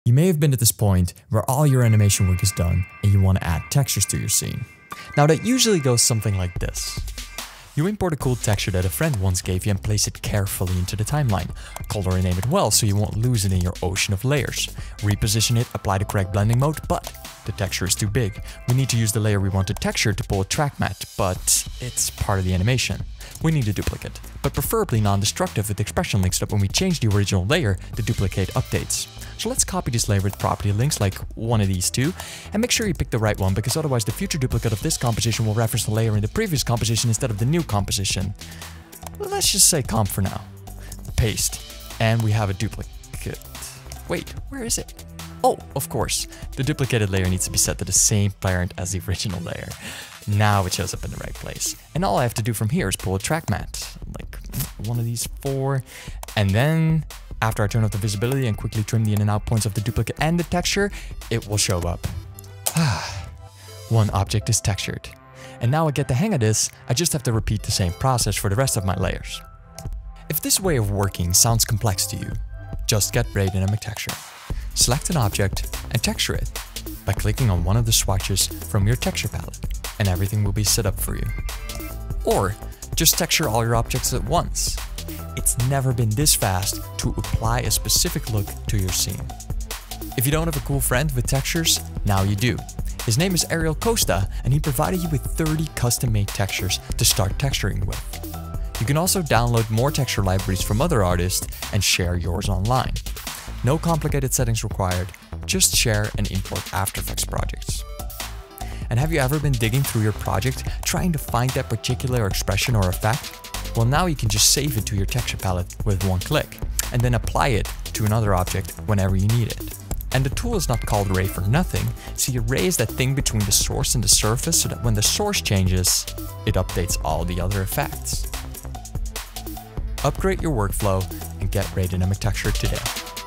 You may have been at this point where all your animation work is done and you want to add textures to your scene. Now that usually goes something like this. You import a cool texture that a friend once gave you and place it carefully into the timeline. Color and name it well so you won't lose it in your ocean of layers. Reposition it, apply the correct blending mode, but the texture is too big. We need to use the layer we want to texture to pull a track matte, but it's part of the animation. We need a duplicate, but preferably non-destructive with expression links so that when we change the original layer, the duplicate updates. So let's copy this layer with property links like one of these two, and make sure you pick the right one because otherwise the future duplicate of this composition will reference the layer in the previous composition instead of the new composition. Let's just say comp for now. Paste, and we have a duplicate. Wait, where is it? Oh, of course, the duplicated layer needs to be set to the same parent as the original layer. Now it shows up in the right place. And all I have to do from here is pull a track matte, like one of these four, and then after I turn off the visibility and quickly trim the in and out points of the duplicate and the texture, it will show up. One object is textured. And now I get the hang of this, I just have to repeat the same process for the rest of my layers. If this way of working sounds complex to you, just get Ray Dynamic Texture. Select an object and texture it by clicking on one of the swatches from your texture palette, and everything will be set up for you. Or just texture all your objects at once. It's never been this fast to apply a specific look to your scene. If you don't have a cool friend with textures, now you do. His name is Ariel Costa, and he provided you with 30 custom-made textures to start texturing with. You can also download more texture libraries from other artists and share yours online. No complicated settings required, just share and import After Effects projects. And have you ever been digging through your project trying to find that particular expression or effect? Well, now you can just save it to your texture palette with one click, and then apply it to another object whenever you need it. And the tool is not called Ray for nothing. See, Ray is that thing between the source and the surface so that when the source changes, it updates all the other effects. Upgrade your workflow and get Ray Dynamic Texture today.